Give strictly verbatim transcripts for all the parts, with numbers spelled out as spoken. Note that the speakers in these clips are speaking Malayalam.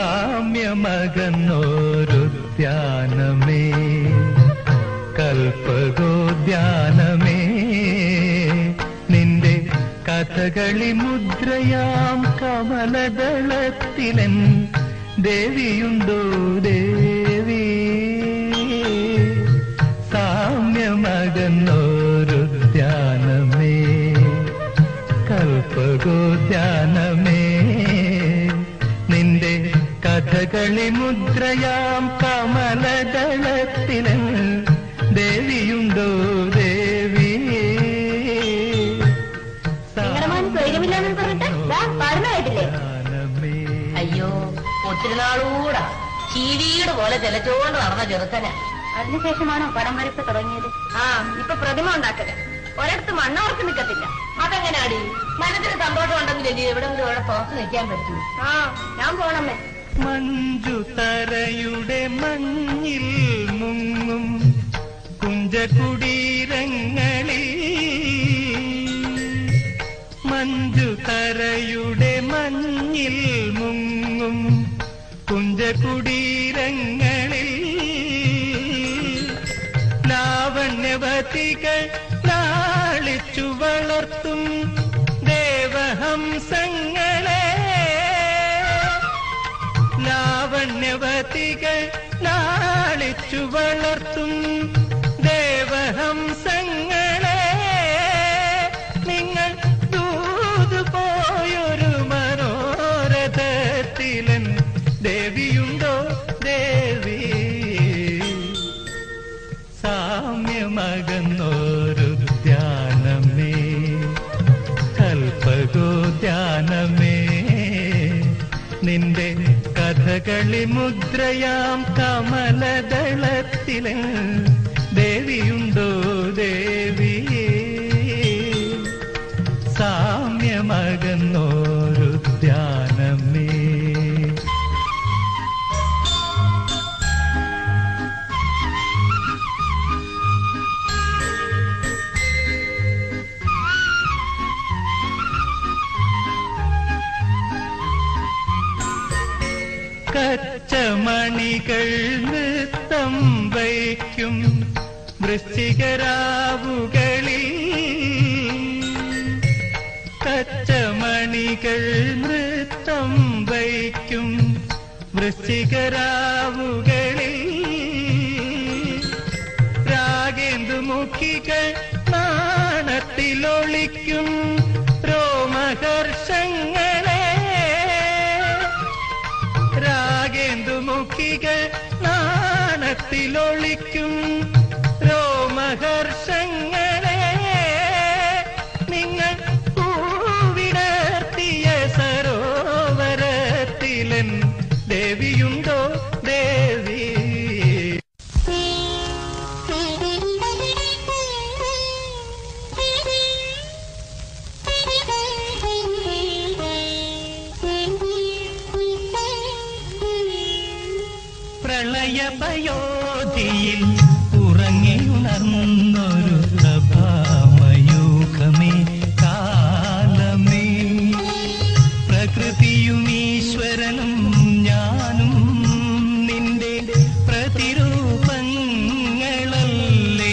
സാമ്യമകന്നോരുദ്യാനമേ കൽപകോദ്യാനമേ നിന്റെ കഥകളി മുദ്രയാം കമലദളത്തിലൻ ദേവിയുണ്ടോ ദേവി സാമ്യമകന്നോരുദ്യാനമേ കൽപകോദ്യാനമേ നിന്റെ കഥകളി മുദ്രയാം കമലദളത്തിലൻ ദേവിയുണ്ടോ ദേവി അയ്യോ ഒത്തിരി നാളൂടാ ചീവീട് പോലെ ചെലച്ചോണ്ട് നടന്ന ചെറുക്കന. അതിനുശേഷമാണോ പടം വരപ്പ് തുടങ്ങിയത്? ആ ഇപ്പൊ പ്രതിമ ഉണ്ടാക്കല് ഒരിടത്ത് മണ്ണോർക്ക് നിൽക്കത്തില്ല. അതെങ്ങനാടി? മനസ്സിന് സന്തോഷം ഉണ്ടെങ്കിലല്ലേ എവിടെങ്കിലും ഇവിടെ തോർത്ത് നിൽക്കാൻ പറ്റൂ. ആ ഞാൻ പോണമ്മേ. മഞ്ജു തരയുടെ മഞ്ഞിൽ മുങ്ങും കുഞ്ചകുടീരങ്ങളിൽ മഞ്ജു തരയുടെ മഞ്ഞിൽ മുങ്ങും കുഞ്ചകുടീരങ്ങളിൽ ലാവണ്യവതികൾ ലാളിച്ചു വളർത്തും ദേവഹംസങ്ങളെ ലാവണ്യവതികൾ ലാളിച്ചു വളർത്തും ദേവഹംസങ്ങളെ നിങ്ങൾ ദൂതുപോയൊരു മനോരഥത്തിലൻ ദേവിയുണ്ടോ ദേവി സാമ്യമകന്നോരുദ്യാനമേ കൽപകോദ്യാനമേ നിന്റെ കഥകളി മുദ്രയാം കമലദളത്തിലെ ദേവിയുണ്ടോ ദേവി സാമ്യമകന്നോരുദ്യാനമേ. കച്ചമണികൾ നൃത്തം വയ്ക്കും വൃശ്ചികരാവുകളിൽ കച്ചമണികൾ നൃത്തം വയ്ക്കും വൃശ്ചികരാവുകളിൽ രാഗേന്ദുമുഖികൾ നാണത്തിലൊളിക്കും രോമഹർഷങ്ങളെ രാഗേന്ദുമുഖികൾ നാണത്തിലൊളിക്കും രോമഹർഷങ്ങളെ നിങ്ങൾ പൂവിടർത്തിയ സരോവരത്തിലൻ ദേവിയുണ്ടോ ദേവി പ്രളയപയോധിയിൽ ഉറങ്ങിയുണർന്നൊരു പ്രഭാമയൂഖമേ കാലമേ പ്രകൃതിയും ഈശ്വരനും ഞാനും നിന്റെ പ്രതിരൂപങ്ങളല്ലേ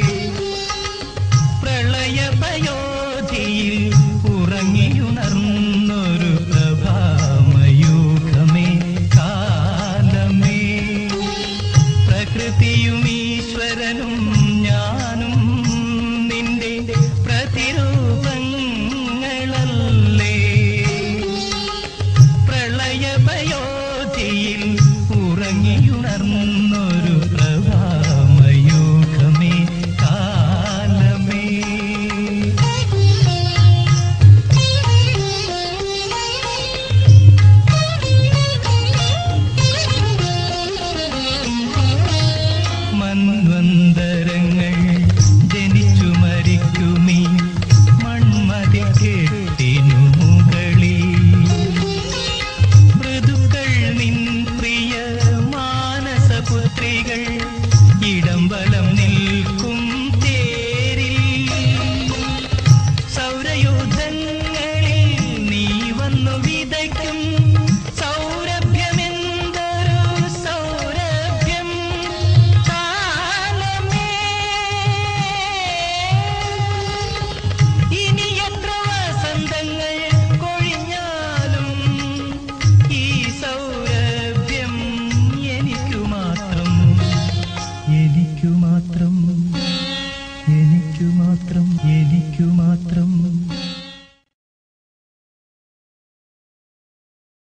പ്രളയപയോധിയിൽ ഉറങ്ങിയുണർന്നൊരു പ്രഭാമയൂഖമേ കാലമേ പ്രകൃതിയും ഈശ്വരനും ഞാനും നിന്റെ പ്രതിരൂപങ്ങളല്ലേ പ്രളയപയോധിയിൽ ഉറങ്ങിയു